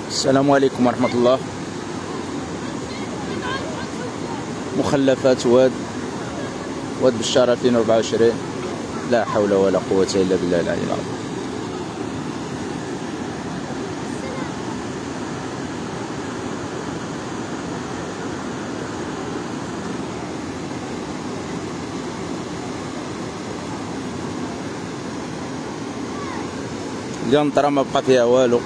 السلام عليكم ورحمة الله. مخلفات واد بشار 2024. لا حول ولا قوة إلا بالله العلي العظيم. القنطرة ما بقى فيها والو.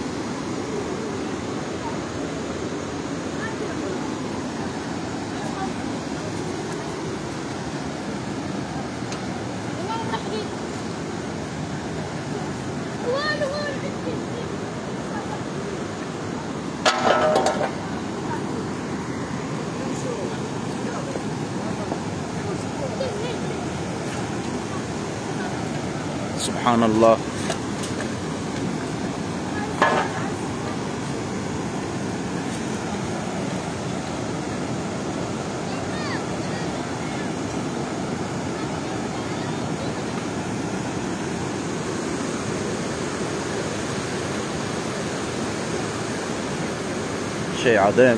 سبحان الله. شيء عظيم.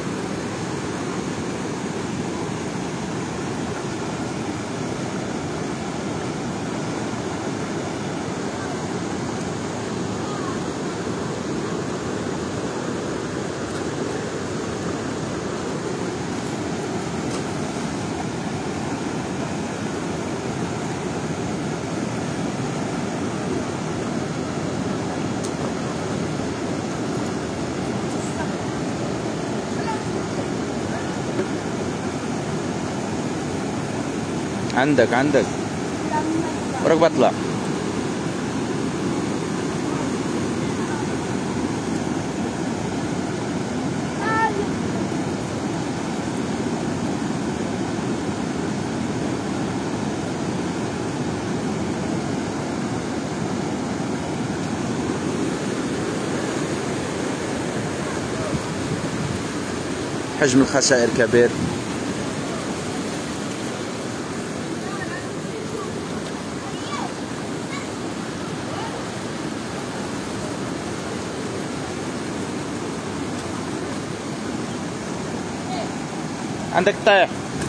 عندك وراك بطلع. حجم الخسائر كبير. عندك طيح.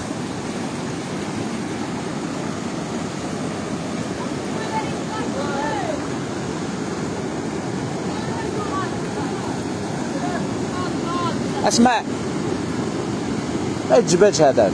اسمع، ما تجبدش هذاك.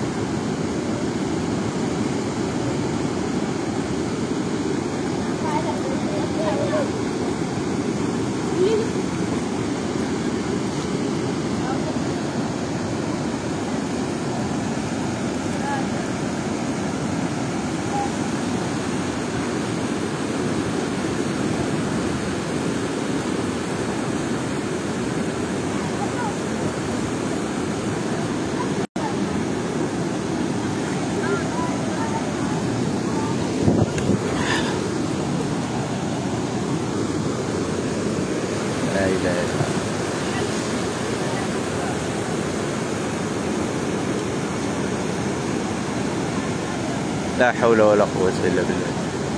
لا إله إلا الله. لا حول ولا قوة إلا بالله.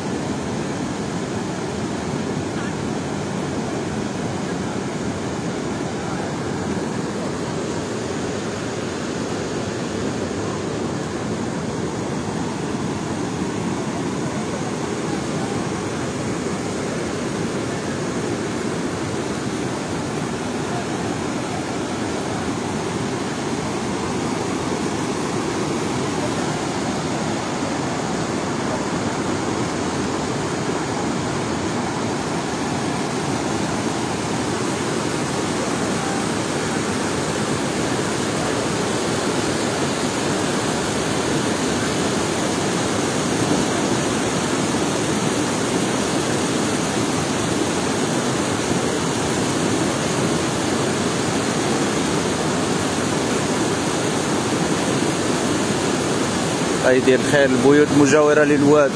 أيدي الخير، البيوت مجاورة للواد.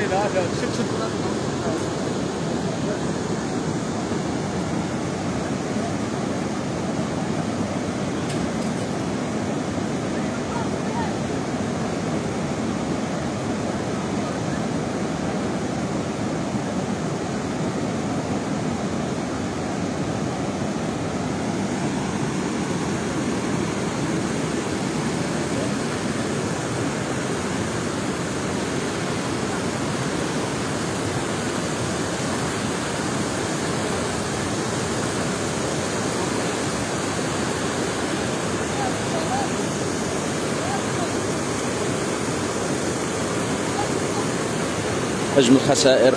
حجم الخسائر.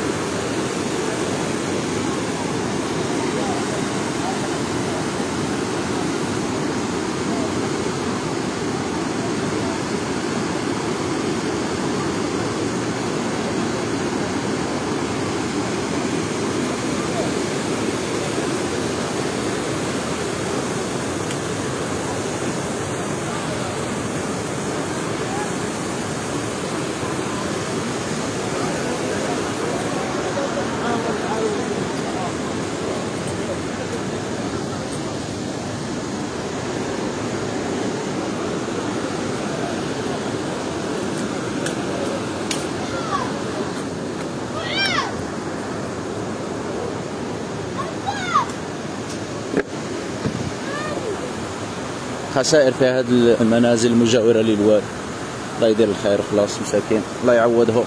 خسائر في هذه المنازل المجاورة للواد. الله يدير الخير خلاص مساكين، الله يعوضهم،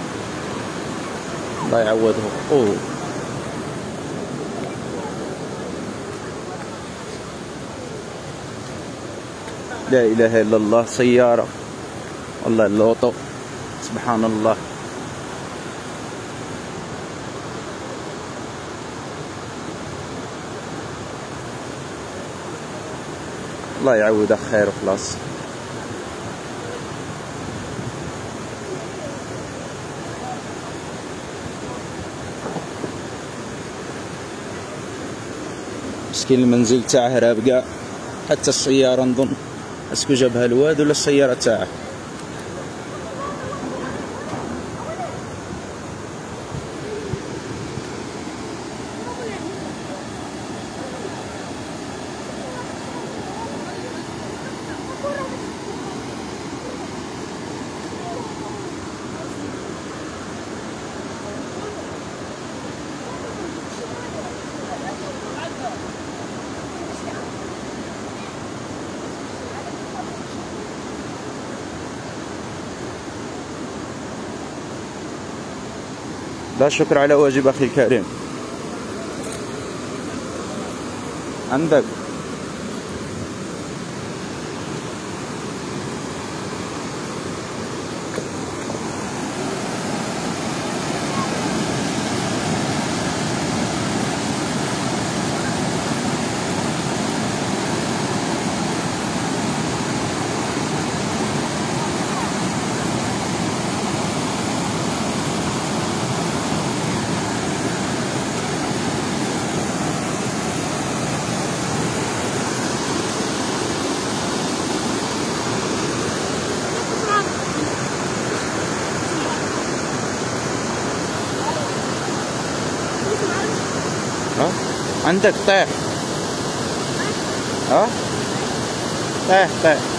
الله يعوضهم. أوه. لا إله إلا الله. سيارة والله اللوطو، سبحان الله. الله يعوضك خير وخلاص. مسكين المنزل تاعه راب كاع، حتى السيارة نظن اسكو جابها الواد ولا السيارة تاعه. لا شكر على واجب أخي الكريم. عندك عندك طيح. طيح